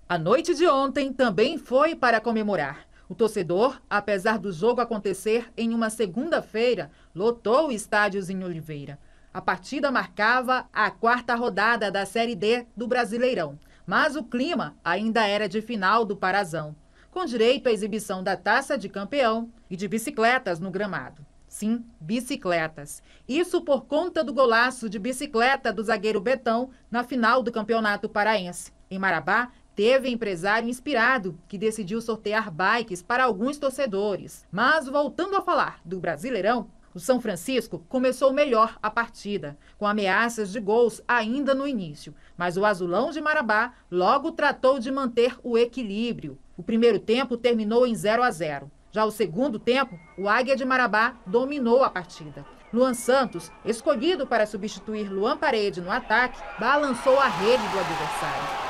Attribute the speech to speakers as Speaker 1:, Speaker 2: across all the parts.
Speaker 1: A noite de ontem também foi para comemorar. O torcedor, apesar do jogo acontecer em uma segunda-feira, lotou o estádio em Oliveira. A partida marcava a quarta rodada da Série D do Brasileirão, mas o clima ainda era de final do Parazão, com direito à exibição da Taça de Campeão e de bicicletas no gramado. Sim, bicicletas. Isso por conta do golaço de bicicleta do zagueiro Betão na final do Campeonato Paraense. Em Marabá, teve empresário inspirado que decidiu sortear bikes para alguns torcedores. Mas voltando a falar do Brasileirão, o São Francisco começou melhor a partida, com ameaças de gols ainda no início. Mas o Azulão de Marabá logo tratou de manter o equilíbrio. O primeiro tempo terminou em 0-0. Já o segundo tempo, o Águia de Marabá dominou a partida. Luan Santos, escolhido para substituir Luan Parede no ataque, balançou a rede do adversário.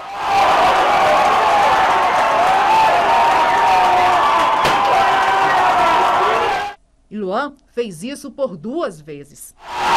Speaker 1: E Luan fez isso por 2 vezes.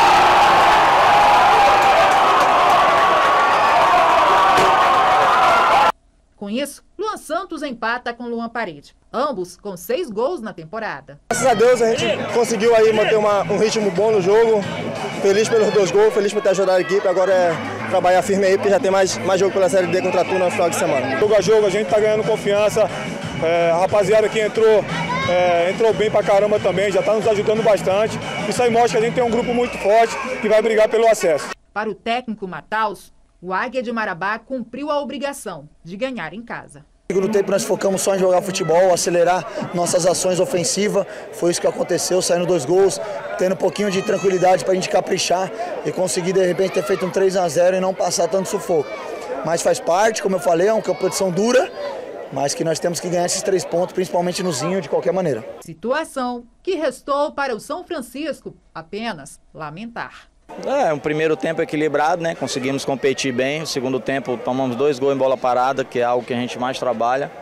Speaker 1: Com isso, Luan Santos empata com Luan Parede, ambos com 6 gols na temporada.
Speaker 2: Graças a Deus a gente conseguiu aí manter um ritmo bom no jogo. Feliz pelos 2 gols, feliz por ter ajudado a equipe. Agora é trabalhar firme aí, porque já tem mais jogo pela Série D contra a Tuna no final de semana. Jogo a jogo, a gente tá ganhando confiança. A rapaziada que entrou bem pra caramba também, já tá nos ajudando bastante. Isso aí mostra que a gente tem um grupo muito forte que vai brigar pelo acesso.
Speaker 1: Para o técnico Mataus, o Águia de Marabá cumpriu a obrigação de ganhar em casa.
Speaker 3: No segundo tempo nós focamos só em jogar futebol, acelerar nossas ações ofensivas, foi isso que aconteceu, saindo 2 gols, tendo um pouquinho de tranquilidade para a gente caprichar e conseguir de repente ter feito um 3-0 e não passar tanto sufoco. Mas faz parte, como eu falei, é uma competição dura, mas que nós temos que ganhar esses 3 pontos, principalmente no Zinho, de qualquer maneira.
Speaker 1: Situação que restou para o São Francisco apenas lamentar.
Speaker 4: Um primeiro tempo equilibrado, né? Conseguimos competir bem. O segundo tempo tomamos 2 gols em bola parada, que é algo que a gente mais trabalha.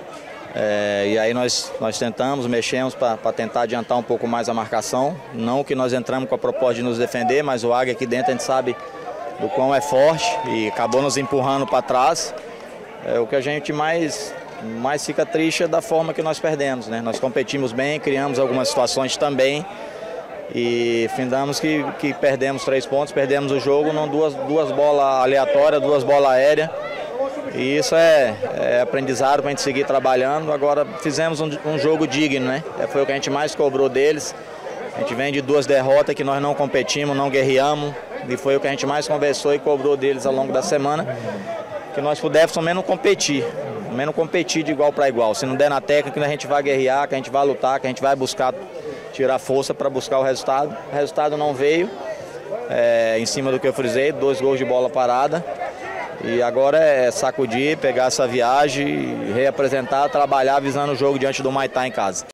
Speaker 4: E aí nós tentamos, mexemos para tentar adiantar um pouco mais a marcação. Não que nós entramos com a proposta de nos defender, mas o Águia aqui dentro a gente sabe do quão é forte e acabou nos empurrando para trás. O que a gente mais fica triste é da forma que nós perdemos, né? Nós competimos bem, criamos algumas situações também. E findamos que perdemos 3 pontos, perdemos o jogo, não duas bolas aleatórias, 2 bolas aéreas. E isso é aprendizado para a gente seguir trabalhando. Agora fizemos um jogo digno, né? Foi o que a gente mais cobrou deles. A gente vem de 2 derrotas que nós não competimos, não guerreamos. E foi o que a gente mais conversou e cobrou deles ao longo da semana. Que nós pudéssemos ao menos competir de igual para igual. Se não der na técnica, que a gente vai guerrear, que a gente vai lutar, que a gente vai buscar tirar força para buscar o resultado. O resultado não veio, em cima do que eu frisei, 2 gols de bola parada. E agora é sacudir, pegar essa viagem, reapresentar, trabalhar visando o jogo diante do Maitá em casa.